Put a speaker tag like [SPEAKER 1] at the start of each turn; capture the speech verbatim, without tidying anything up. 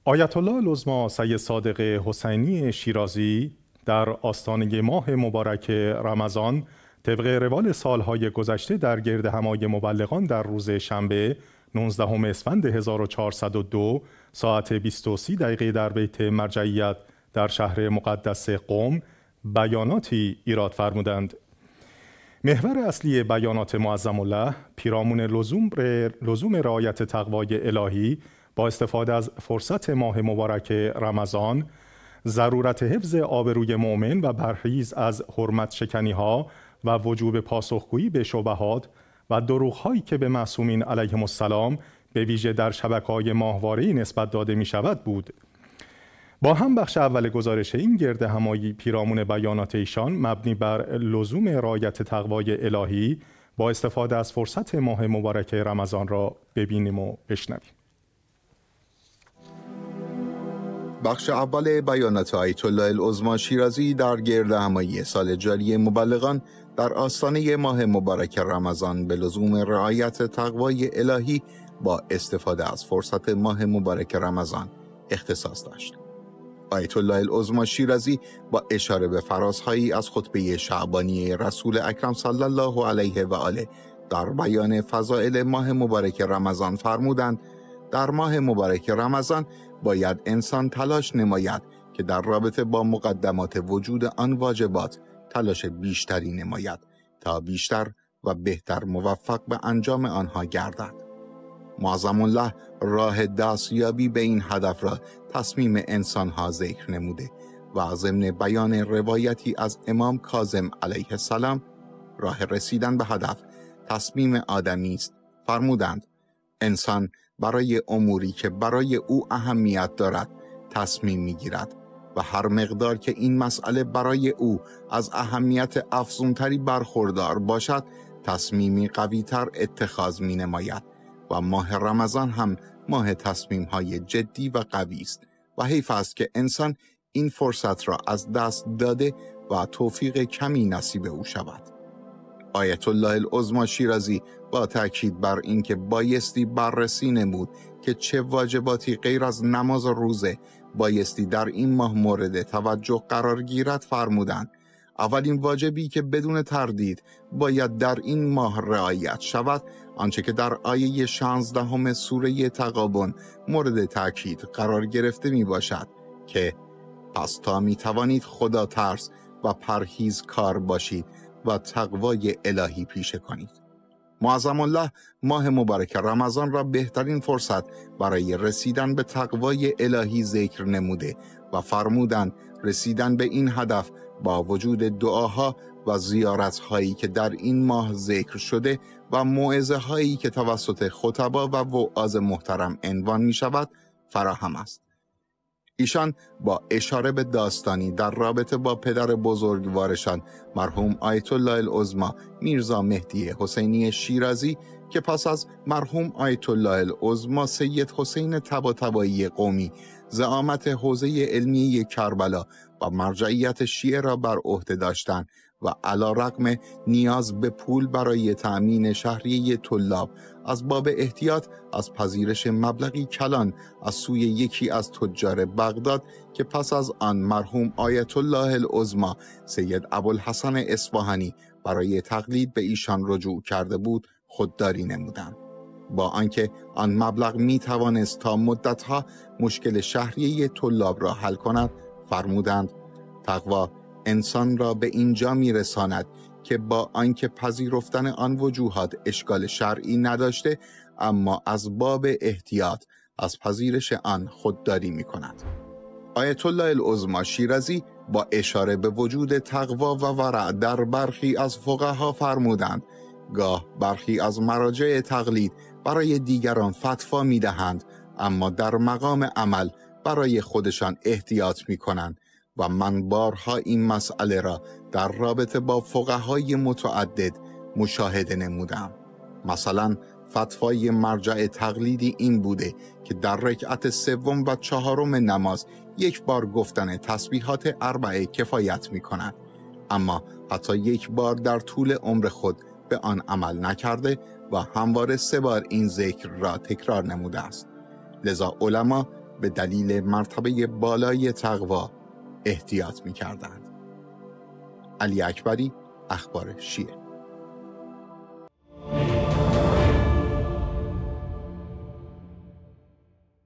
[SPEAKER 1] آیت الله العظمی سید صادق حسینی شیرازی در آستانه ماه مبارک رمضان طبق روال سالهای گذشته در گرد همای مبلغان در روز شنبه نوزدهم اسفند هزار و چهارصد و دو ساعت بیست و سه دقیقه در بیت مرجعیت در شهر مقدس قم بیاناتی ایراد فرمودند. محور اصلی بیانات معظم الله پیرامون لزوم, لزوم رعایت تقوای الهی با استفاده از فرصت ماه مبارک رمضان، ضرورت حفظ آبروی مؤمن و پرهیز از حرمت شکنی ها و وجوب پاسخگویی به شبهات و دروغ هایی که به معصومین علیهم السلام به ویژه در شبکه‌های ماهواره‌ای نسبت داده می شود بود. با هم بخش اول گزارش این گرد همایی پیرامون بیانات ایشان مبنی بر لزوم رعایت تقوای الهی با استفاده از فرصت ماه مبارک رمضان را ببینیم و بشنویم.
[SPEAKER 2] بخش اول بیانات آیت الله العظمی شیرازی در گرد همایی سال جاری مبلغان در آستانه ماه مبارک رمضان به لزوم رعایت تقوای الهی با استفاده از فرصت ماه مبارک رمضان اختصاص داشت. آیت الله العظمی شیرازی با اشاره به فرازهایی از خطبه شعبانی رسول اکرم صلی الله علیه و آله در بیان فضائل ماه مبارک رمضان فرمودند: در ماه مبارک رمضان باید انسان تلاش نماید که در رابطه با مقدمات وجود آن واجبات تلاش بیشتری نماید تا بیشتر و بهتر موفق به انجام آنها گردد. معظم الله راه دستیابی به این هدف را تصمیم انسانها ذکر نموده و ضمن بیان روایتی از امام کاظم علیه السلام راه رسیدن به هدف تصمیم آدمی است فرمودند: انسان برای اموری که برای او اهمیت دارد تصمیم میگیرد و هر مقدار که این مسئله برای او از اهمیت افزونتری برخوردار باشد تصمیمی قویتر اتخاذ می نماید و ماه رمضان هم ماه تصمیم‌های جدی و قوی است و حیف است که انسان این فرصت را از دست داده و توفیق کمی نصیب او شود. آیت الله العظمی شیرازی با تأکید بر این که بایستی بررسی نمود که چه واجباتی غیر از نماز و روزه بایستی در این ماه مورد توجه قرار گیرد فرمودند: اولین واجبی که بدون تردید باید در این ماه رعایت شود آنچه که در آیه شانزدهم سوره تغابن مورد تأکید قرار گرفته می باشد که پس تا می توانید خدا ترس و پرهیزکار باشید و تقوای الهی پیشه کنید. معظم الله ماه مبارک رمضان را بهترین فرصت برای رسیدن به تقوای الهی ذکر نموده و فرمودند رسیدن به این هدف با وجود دعاها و زیارت‌هایی که در این ماه ذکر شده و موعظه‌هایی که توسط خطبا و وعاظ محترم عنوان می شود فراهم است. ایشان با اشاره به داستانی در رابطه با پدر بزرگوارشان مرحوم آیت الله العظمی میرزا مهدی حسینی شیرازی که پس از مرحوم آیت الله العظمی سید حسین طباطبایی قمی زعامت حوزه علمیه کربلا و مرجعیت شیعه را بر عهده داشتند و علی‌رغم نیاز به پول برای تأمین شهریه طلاب از باب احتیاط از پذیرش مبلغی کلان از سوی یکی از تجار بغداد که پس از آن مرحوم آیت الله العظمی سید ابوالحسن اصفهانی برای تقلید به ایشان رجوع کرده بود خودداری نمودند. با آنکه آن مبلغ می توانست تا مدتها مشکل شهریه طلاب را حل کند فرمودند: تقوا انسان را به اینجا می رساند که با آنکه پذیرفتن آن وجوهات اشکال شرعی نداشته اما از باب احتیاط از پذیرش آن خودداری می کند. آیت الله العظمی شیرازی با اشاره به وجود تقوا و ورع در برخی از فقها فرمودند: گاه برخی از مراجع تقلید برای دیگران فتوا می دهند اما در مقام عمل برای خودشان احتیاط می کنند و من بارها این مسئله را در رابطه با فقهای متعدد مشاهده نمودم. مثلا فتوای مرجع تقلیدی این بوده که در رکعت سوم و چهارم نماز یک بار گفتن تسبیحات اربعه کفایت می کند، اما حتی یک بار در طول عمر خود به آن عمل نکرده و همواره سه بار این ذکر را تکرار نموده است. لذا علما به دلیل مرتبه بالای تقوا احتیاط می‌کردند. علی اکبری، اخبار شیعه.